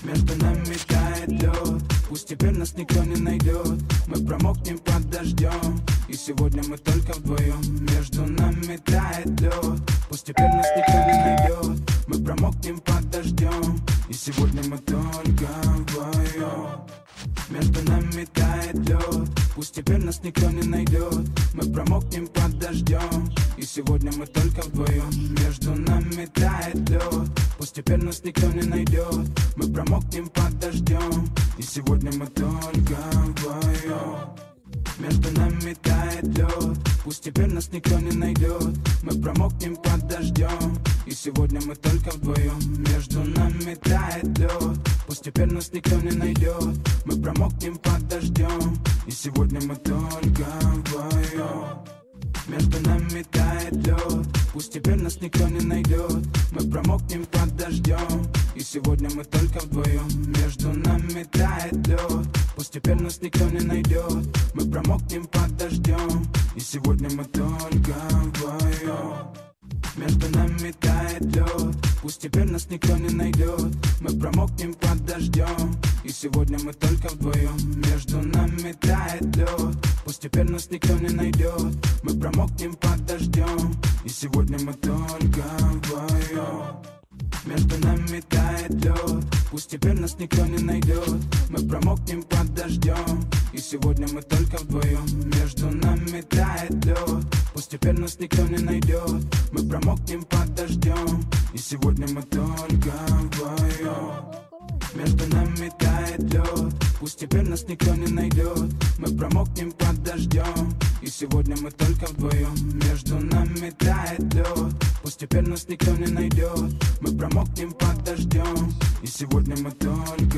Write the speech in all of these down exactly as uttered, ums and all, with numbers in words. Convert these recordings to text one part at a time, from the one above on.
Между нами тает лед, пусть теперь нас никто не найдет. Мы промокнем под дождем, и сегодня мы только вдвоем. Между нами тает лед, пусть теперь нас никто не найдет. Мы промокнем под дождем, и сегодня мы только вдвоем. Между нами тает лед, пусть теперь нас никто не найдет. Мы промокнем под дождем, и сегодня мы только вдвоем. Между нами тает лед, пусть теперь нас никто не найдет. Мы промокнем под дождем, и сегодня мы только вдвоем. Между нами тает лед, пусть теперь нас никто не найдет. Мы промокнем под дождем, и сегодня мы только вдвоем. Между нами тает лед, пусть теперь нас никто не найдет. Мы промокнем под дождем, и сегодня мы только вдвоем. Между нами тает лед, пусть теперь нас никто не найдет. Мы промокнем под дождем, и сегодня мы только вдвоем. Между нами тает лед, пусть теперь нас никто не найдет. Мы промокнем под дождем, и сегодня мы только вдвоем. Между нами тает лед, пусть теперь нас никто не найдет. Мы промокнем под дождем, и сегодня мы только вдвоем. Между нами тает лед, пусть теперь нас никто не найдет. Мы промокнем под дождем, и сегодня мы только вдвоем. Между нами тает лед, пусть теперь нас никто не найдет. Мы промокнем под дождем, и сегодня мы только вдвоем. Между нами тает лед, пусть теперь нас никто не найдет. Мы промокнем под дождем, и сегодня мы только вдвоем. Между нами тает лед, пусть теперь нас никто не найдет. Мы промокнем под дождем, и сегодня мы только вдвоем. Между нами тает лед, пусть теперь нас никто не найдет. Мы промокнем под дождем, и сегодня мы только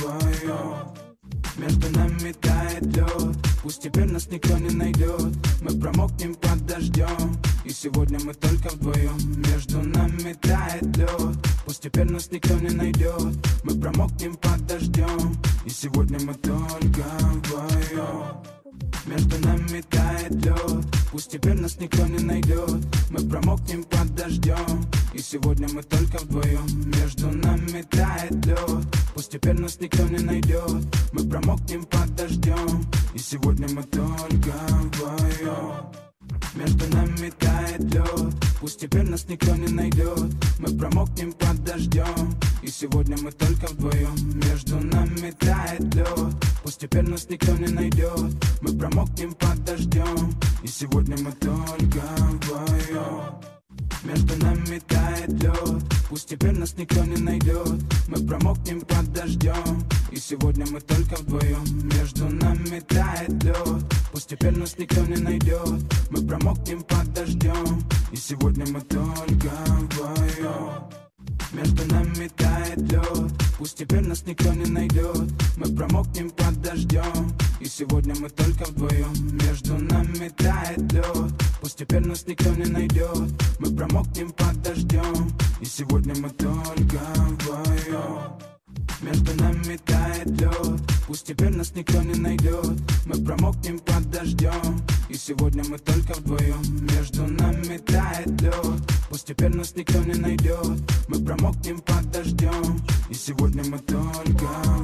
вдвоем. Между нами тает лед, пусть теперь нас никто не найдет. Мы промокнем под дождем, и сегодня мы только вдвоем. Между нами тает лед, пусть теперь нас никто не найдет. Мы промокнем под дождем, и сегодня мы только вдвоем. Между нами тает лед, пусть теперь нас никто не найдет. Мы промокнем под дождем, и сегодня мы только вдвоем. Между нами тает лед, пусть теперь нас никто не найдет. Мы промокнем под дождем, и сегодня мы только вдвоем. Между нами тает лед, пусть теперь нас никто не найдет. Мы промокнем под дождем, и сегодня мы только вдвоем. Между нами тает лед, пусть теперь нас никто не найдет. Мы промокнем под дождем, и сегодня мы только вдвоем. Между нами тает лед, пусть теперь нас никто не найдет. Мы промокнем под дождем, и сегодня мы только вдвоем. Между нами тает лед, пусть теперь нас никто не найдет. Мы промокнем под дождем, и сегодня мы только вдвоем. Между нами тает лед, пусть теперь нас никто не найдет. Мы промокнем под дождем, и сегодня мы только вдвоем. Между нами тает лед, пусть теперь нас никто не найдет. Мы промокнем под дождем, и сегодня мы только вдвоем. Между нами тает лед, пусть теперь нас никто не найдет. Мы промокнем под дождем, и сегодня мы только вдвоем. Между нами тает лед, пусть теперь нас никто не найдет. Мы промокнем под дождем, и сегодня мы только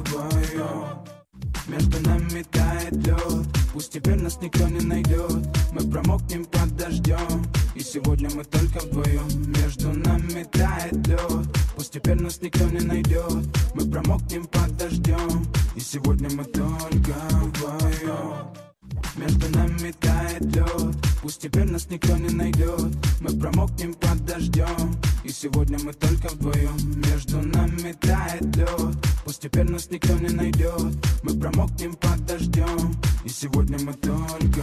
вдвоем. Между нами тает лед, пусть теперь нас никто не найдет. Мы промокнем под дождем, и сегодня мы только вдвоем. Между нами тает лед, пусть теперь нас никто не найдет. Мы промокнем под дождем, и сегодня мы только вдвоем. Между нами тает лед, пусть теперь нас никто не найдет. Мы промокнем под дождем, и сегодня мы только вдвоем. Между нами тает лед, пусть теперь нас никто не найдет. Мы промокнем под дождем, и сегодня мы только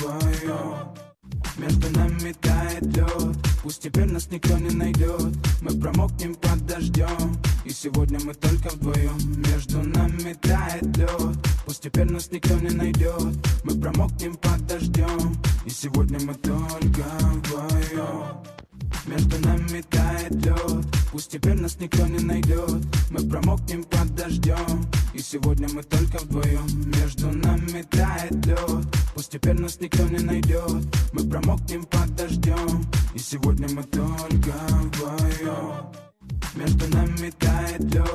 вдвоем. Между нами тает лед, пусть теперь нас никто не найдет. Мы промокнем под дождем, и сегодня мы только вдвоем. Между нами тает лед, пусть теперь нас никто не найдет. Мы промокнем под дождем, и сегодня мы только вдвоем. Между нами тает лед, пусть теперь нас никто не найдет. Мы промокнем под дождем, и сегодня мы только вдвоем. Между нами тает лед, пусть теперь нас никто не найдет. Мы промокнем под дождем, и сегодня мы только вдвоем. Между нами тает лед,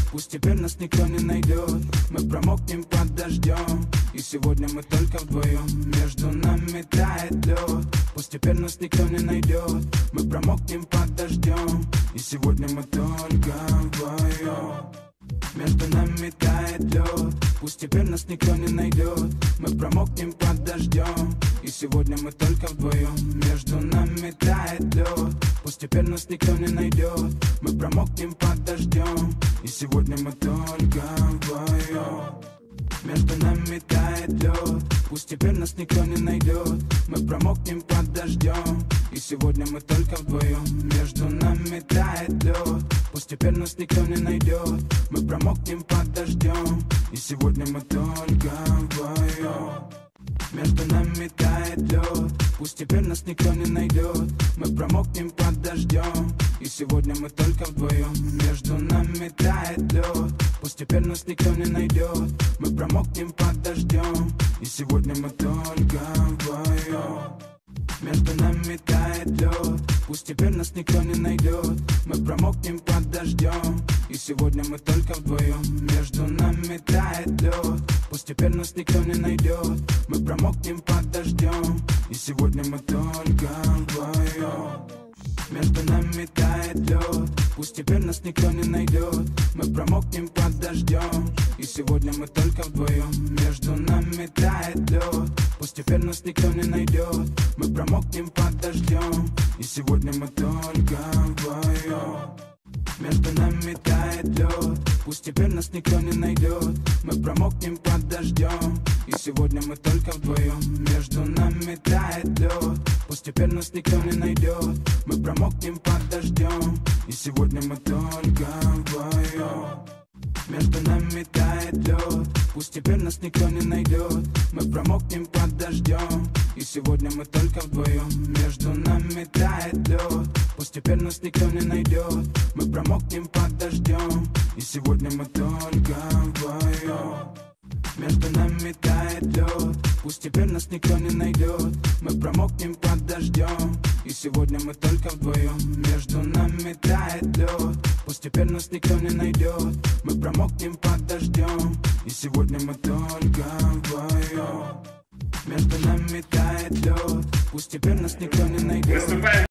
пусть теперь нас никто не найдет. Мы промокнем под дождем, и сегодня мы только вдвоем. Между нами тает лед, пусть теперь нас никто не найдет. Мы промокнем под дождем, и сегодня мы только вдвоем. Между нами тает лед, пусть теперь нас никто не найдет. Мы промокнем под дождем, и сегодня мы только вдвоем. Между нами тает лед, пусть теперь нас никто не найдет. Мы промокнем под дождем, и сегодня мы только вдвоем. Между нами тает лед, пусть теперь нас никто не найдет. Мы промокнем под дождем, и сегодня мы только вдвоем. Между нами тает лед, пусть теперь нас никто не найдет. Мы промокнем под дождем, и сегодня мы только вдвоем. Между нами тает лед, пусть теперь нас никто не найдет. Мы промокнем под дождем, и сегодня мы только вдвоем. Между нами тает лед, пусть теперь нас никто не найдет. Мы промокнем под дождем, и сегодня мы только вдвоем. Между нами тает лед, пусть теперь нас никто не найдет. Мы промокнем под дождем, и сегодня мы только вдвоем. Между нами тает лед, пусть теперь нас никто не найдет. Мы промокнем под дождем, и сегодня мы только вдвоем. Между нами тает лед, пусть теперь нас никто не найдет. Мы промокнем под дождем, и сегодня мы только вдвоем. Между нами тает лед, пусть теперь нас никто не найдет. Мы промокнем под дождем, и сегодня мы только вдвоем. Между нами тает лед, пусть теперь нас никто не найдет. Мы промокнем под дождем, и сегодня мы только вдвоем. Между нами тает лед, пусть теперь нас никто не найдет. Мы промокнем под дождем, и сегодня мы только вдвоем. Между нами тает лед, пусть теперь нас никто не найдет. Мы промокнем под дождем, и сегодня мы только вдвоем. Между нами тает лед, пусть теперь нас никто не найдет. Мы промокнем под дождем, и сегодня мы только вдвоем. Между нами тает лед, пусть теперь нас никто не найдет. Мы промокнем под дождем, и сегодня мы только вдвоем. Между нами тает лед, пусть теперь нас никто не найдет. Мы промокнем под дождем, и сегодня мы только вдвоем. Между нами тает лед, пусть теперь нас никто не найдет.